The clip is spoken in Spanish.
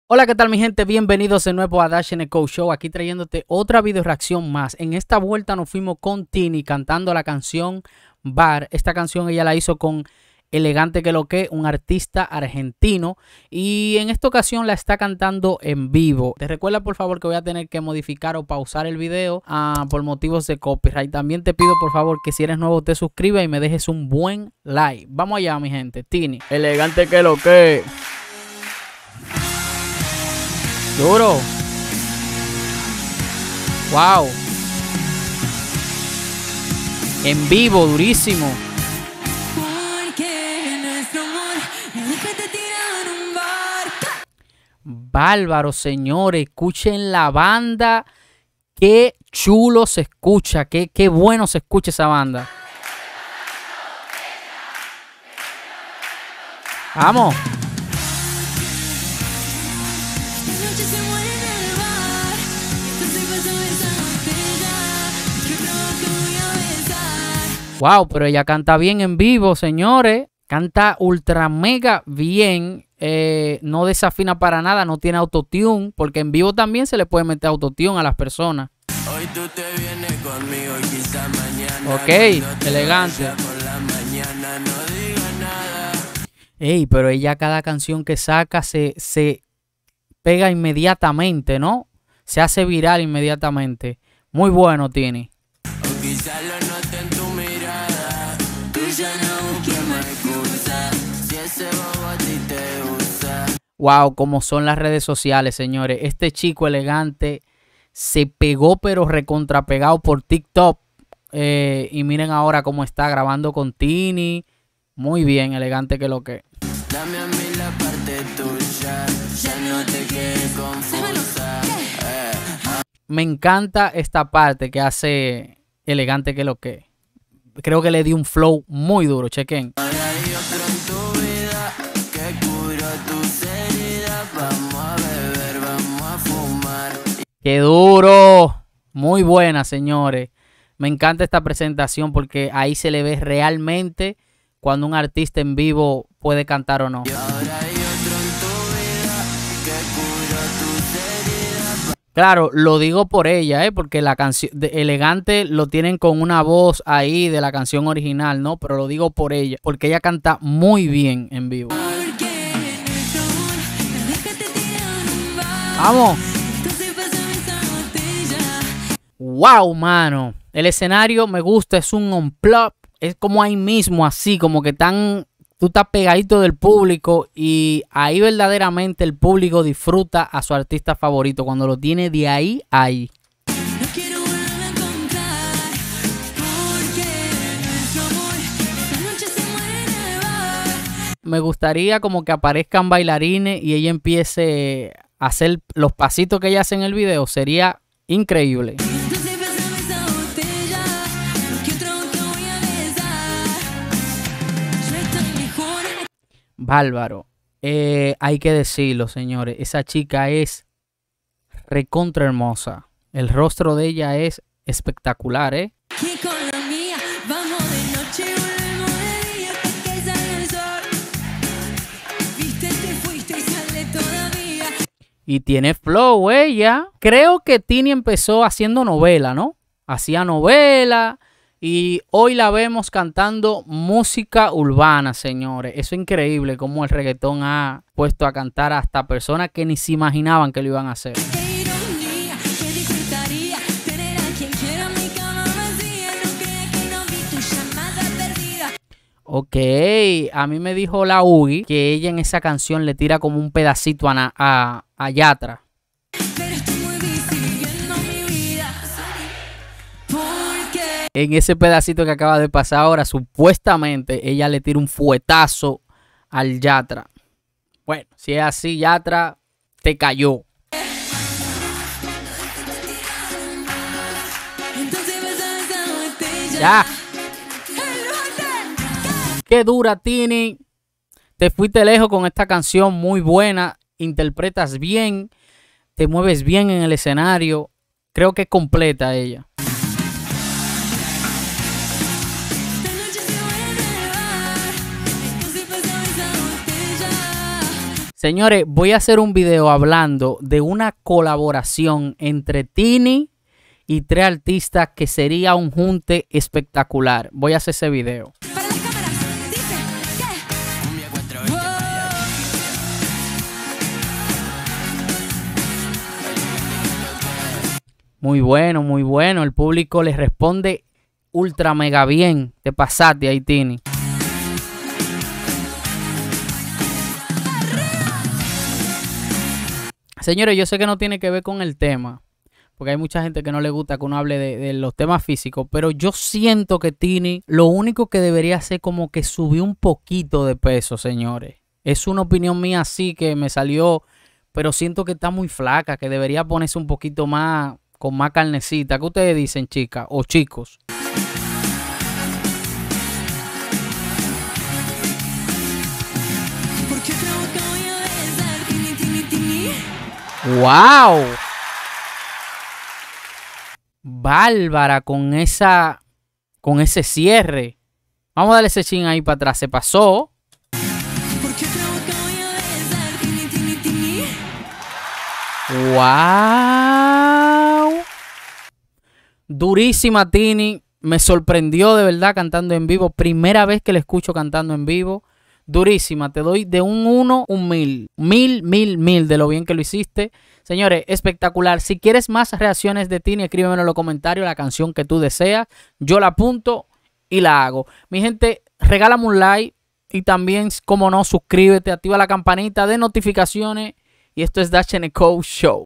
Hola, ¿qué tal mi gente? Bienvenidos de nuevo a Dash Co Show, aquí trayéndote otra video reacción más. En esta vuelta nos fuimos con Tini cantando la canción Bar. Esta canción ella la hizo con Elegante Que Lo Que, un artista argentino, y en esta ocasión la está cantando en vivo. Te recuerda por favor que voy a tener que modificar o pausar el video por motivos de copyright. También te pido por favor que si eres nuevo te suscribas y me dejes un buen like. Vamos allá mi gente. Tini, Elegante Que Lo Que. Duro. Wow. En vivo, durísimo. Bárbaro, señores. Escuchen la banda. Qué chulo se escucha. Qué bueno se escucha esa banda. Vamos. Wow, pero ella canta bien en vivo, señores. Canta ultra mega bien. No desafina para nada, no tiene autotune. Porque en vivo también se le puede meter autotune a las personas. Hoy tú te vienes conmigo y quizá mañana. Ok, elegante. Ey, pero ella cada canción que saca se pega inmediatamente, ¿no? Se hace viral inmediatamente. Muy bueno tiene. O quizá lo note en tu mirada. Tú ya no busques más excusa. Si ese bobo a ti te usa. Wow, como son las redes sociales, señores. Este chico elegante se pegó, pero recontrapegado por TikTok. Y miren ahora cómo está grabando con Tini. Muy bien, Elegante Que Lo Que. Dame a mí la parte tuya. Ya no te quedes confusa. Me encanta esta parte que hace Elegante Que Lo Que. Creo que le dio un flow muy duro, chequen. Ahora hay otro en tu vida que curó tus heridas. Vamos a beber, vamos a fumar. ¡Qué duro! Muy buena, señores. Me encanta esta presentación porque ahí se le ve realmente cuando un artista en vivo puede cantar o no. Y ahora hay otro en tu vida que curó tus heridas. Claro, lo digo por ella, porque la canción de Elegante lo tienen con una voz ahí de la canción original, ¿no? Pero lo digo por ella, porque ella canta muy bien en vivo. ¡Vamos! ¡Wow, mano! El escenario me gusta, es un unplug. Es como ahí mismo, así, como que tú estás pegadito del público y ahí verdaderamente el público disfruta a su artista favorito cuando lo tiene de ahí a ahí. Me gustaría como que aparezcan bailarines y ella empiece a hacer los pasitos que ella hace en el video. Sería increíble. Bárbaro. Hay que decirlo, señores. Esa chica es recontra hermosa. El rostro de ella es espectacular, ¿eh? Y tiene flow ella. Creo que Tini empezó haciendo novela, ¿no? Hacía novela. Y hoy la vemos cantando música urbana, señores. Eso es increíble cómo el reggaetón ha puesto a cantar hasta personas que ni se imaginaban que lo iban a hacer. Ok, a mí me dijo la Ugi que ella en esa canción le tira como un pedacito a Yatra. En ese pedacito que acaba de pasar ahora, supuestamente ella le tira un fuetazo al Yatra. Bueno, si es así, Yatra te cayó. Ya. Qué dura, Tini. Te fuiste lejos con esta canción, muy buena. Interpretas bien, te mueves bien en el escenario. Creo que es completa ella. Señores, voy a hacer un video hablando de una colaboración entre Tini y 3 artistas que sería un junte espectacular. Voy a hacer ese video. Para las cámaras, dice que Muy bueno, muy bueno. El público les responde ultra mega bien. Te pasaste ahí, Tini. Señores, yo sé que no tiene que ver con el tema, porque hay mucha gente que no le gusta que uno hable de los temas físicos, pero yo siento que Tini lo único que debería hacer como que subir un poquito de peso, señores. Es una opinión mía así que me salió, pero siento que está muy flaca, que debería ponerse un poquito más, con más carnecita. ¿Qué ustedes dicen, chicas o chicos? ¿por qué te voy a besar? Tini, tini, tini. ¡Wow! Bárbara con ese cierre. Vamos a darle ese chin ahí para atrás. Se pasó. ¿Por qué te voy a besar? Tini, tini, tini. ¡Wow! Durísima Tini. Me sorprendió de verdad cantando en vivo. Primera vez que la escucho cantando en vivo. Durísima. Te doy de un 1, un 1000. 1000 de lo bien que lo hiciste. Señores, espectacular. Si quieres más reacciones de Tini, escríbemelo en los comentarios. La canción que tú deseas. Yo la apunto y la hago. Mi gente, regálame un like. Y también, como no, suscríbete. Activa la campanita de notificaciones. Y esto es Dash&Co Show.